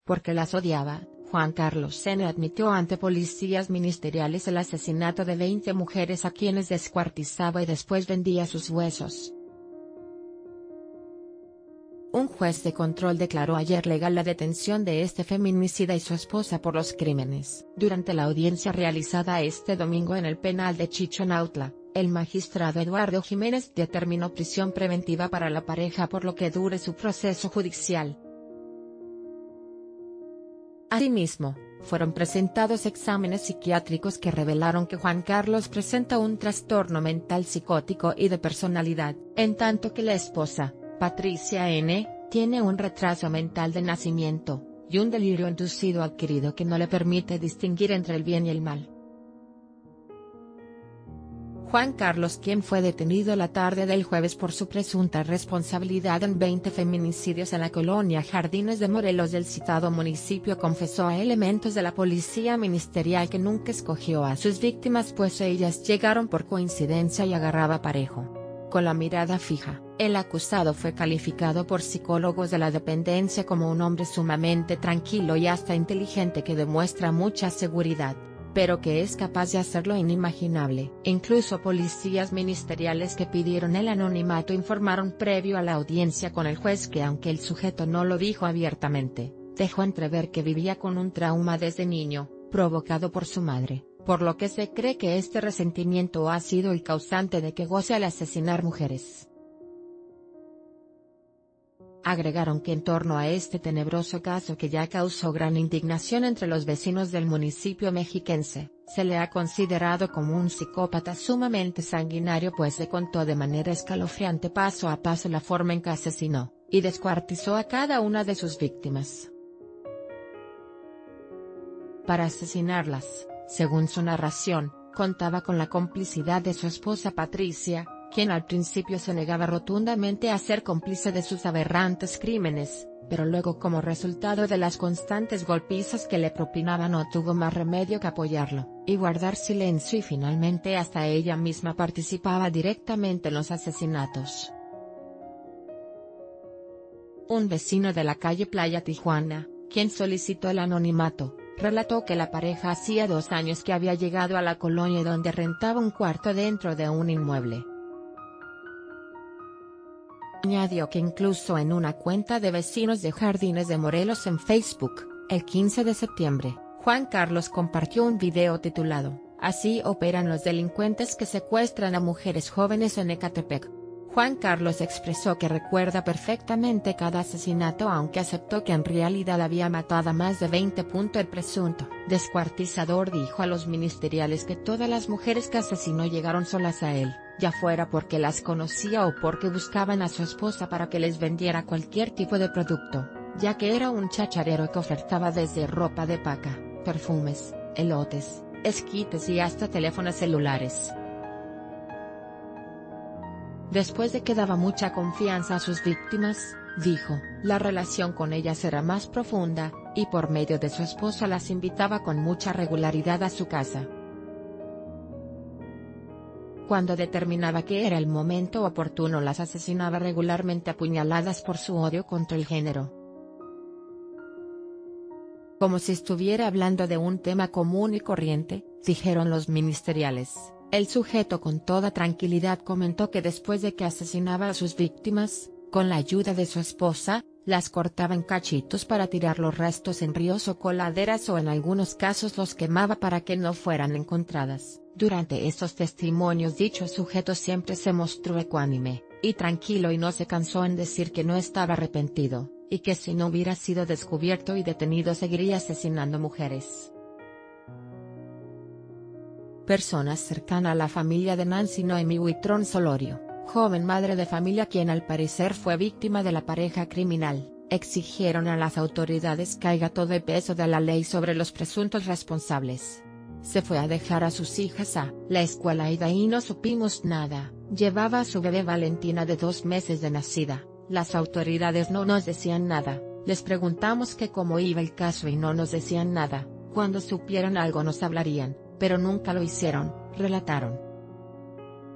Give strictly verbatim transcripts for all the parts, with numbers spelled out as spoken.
Porque las odiaba, Juan Carlos N. admitió ante policías ministeriales el asesinato de veinte mujeres a quienes descuartizaba y después vendía sus huesos. Un juez de control declaró ayer legal la detención de este feminicida y su esposa por los crímenes. Durante la audiencia realizada este domingo en el penal de Chichonautla, el magistrado Eduardo Jiménez determinó prisión preventiva para la pareja por lo que dure su proceso judicial. Asimismo, fueron presentados exámenes psiquiátricos que revelaron que Juan Carlos presenta un trastorno mental psicótico y de personalidad, en tanto que la esposa, Patricia N., tiene un retraso mental de nacimiento, y un delirio inducido adquirido que no le permite distinguir entre el bien y el mal. Juan Carlos, quien fue detenido la tarde del jueves por su presunta responsabilidad en veinte feminicidios en la colonia Jardines de Morelos del citado municipio, confesó a elementos de la policía ministerial que nunca escogió a sus víctimas pues ellas llegaron por coincidencia y agarraba parejo. Con la mirada fija, el acusado fue calificado por psicólogos de la dependencia como un hombre sumamente tranquilo y hasta inteligente que demuestra mucha seguridad, pero que es capaz de hacer lo inimaginable. Incluso policías ministeriales que pidieron el anonimato informaron previo a la audiencia con el juez que aunque el sujeto no lo dijo abiertamente, dejó entrever que vivía con un trauma desde niño, provocado por su madre, por lo que se cree que este resentimiento ha sido el causante de que goce al asesinar mujeres. Agregaron que en torno a este tenebroso caso que ya causó gran indignación entre los vecinos del municipio mexiquense, se le ha considerado como un psicópata sumamente sanguinario pues le contó de manera escalofriante paso a paso la forma en que asesinó, y descuartizó a cada una de sus víctimas. Para asesinarlas, según su narración, contaba con la complicidad de su esposa Patricia, quien al principio se negaba rotundamente a ser cómplice de sus aberrantes crímenes, pero luego como resultado de las constantes golpizas que le propinaba no tuvo más remedio que apoyarlo, y guardar silencio y finalmente hasta ella misma participaba directamente en los asesinatos. Un vecino de la calle Playa Tijuana, quien solicitó el anonimato, relató que la pareja hacía dos años que había llegado a la colonia donde rentaba un cuarto dentro de un inmueble. Añadió que incluso en una cuenta de vecinos de Jardines de Morelos en Facebook, el quince de septiembre, Juan Carlos compartió un video titulado, "Así operan los delincuentes que secuestran a mujeres jóvenes en Ecatepec". Juan Carlos expresó que recuerda perfectamente cada asesinato aunque aceptó que en realidad había matado a más de veinte. El presunto descuartizador dijo a los ministeriales que todas las mujeres que asesinó llegaron solas a él, ya fuera porque las conocía o porque buscaban a su esposa para que les vendiera cualquier tipo de producto, ya que era un chacharero que ofertaba desde ropa de paca, perfumes, elotes, esquites y hasta teléfonos celulares. Después de que daba mucha confianza a sus víctimas, dijo, la relación con ellas era más profunda, y por medio de su esposa las invitaba con mucha regularidad a su casa. Cuando determinaba que era el momento oportuno las asesinaba regularmente a puñaladas por su odio contra el género. Como si estuviera hablando de un tema común y corriente, dijeron los ministeriales. El sujeto con toda tranquilidad comentó que después de que asesinaba a sus víctimas, con la ayuda de su esposa, las cortaba en cachitos para tirar los restos en ríos o coladeras o en algunos casos los quemaba para que no fueran encontradas. Durante estos testimonios dicho sujeto siempre se mostró ecuánime y tranquilo y no se cansó en decir que no estaba arrepentido, y que si no hubiera sido descubierto y detenido seguiría asesinando mujeres. Personas cercanas a la familia de Nancy Noemí Huitrón Solorio, joven madre de familia quien al parecer fue víctima de la pareja criminal, exigieron a las autoridades que haya todo el peso de la ley sobre los presuntos responsables. Se fue a dejar a sus hijas a la escuela y de ahí no supimos nada, llevaba a su bebé Valentina de dos meses de nacida, las autoridades no nos decían nada, les preguntamos que cómo iba el caso y no nos decían nada, cuando supieran algo nos hablarían, pero nunca lo hicieron, relataron.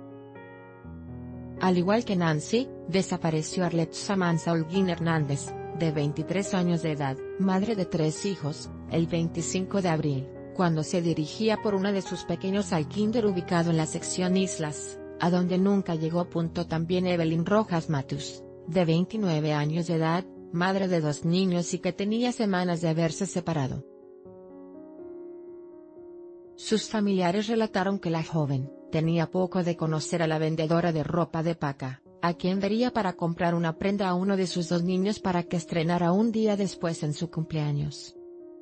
Al igual que Nancy, desapareció Arlet Samanza Holguín Hernández, de veintitrés años de edad, madre de tres hijos, el veinticinco de abril, cuando se dirigía por una de sus pequeños al kinder ubicado en la sección Islas, a donde nunca llegó. También Evelyn Rojas Matus, de veintinueve años de edad, madre de dos niños y que tenía semanas de haberse separado. Sus familiares relataron que la joven tenía poco de conocer a la vendedora de ropa de paca, a quien vería para comprar una prenda a uno de sus dos niños para que estrenara un día después en su cumpleaños.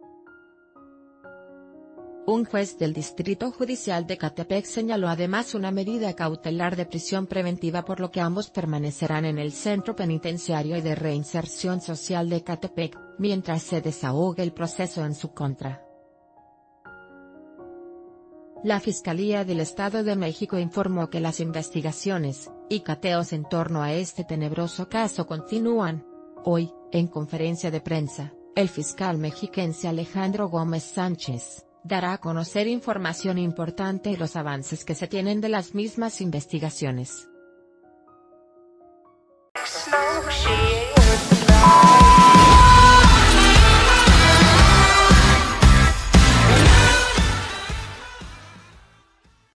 Un juez del Distrito Judicial de Catepec señaló además una medida cautelar de prisión preventiva, por lo que ambos permanecerán en el Centro Penitenciario y de Reinserción Social de Catepec, mientras se desahogue el proceso en su contra. La Fiscalía del Estado de México informó que las investigaciones y cateos en torno a este tenebroso caso continúan. Hoy, en conferencia de prensa, el fiscal mexiquense Alejandro Gómez Sánchez dará a conocer información importante y los avances que se tienen de las mismas investigaciones.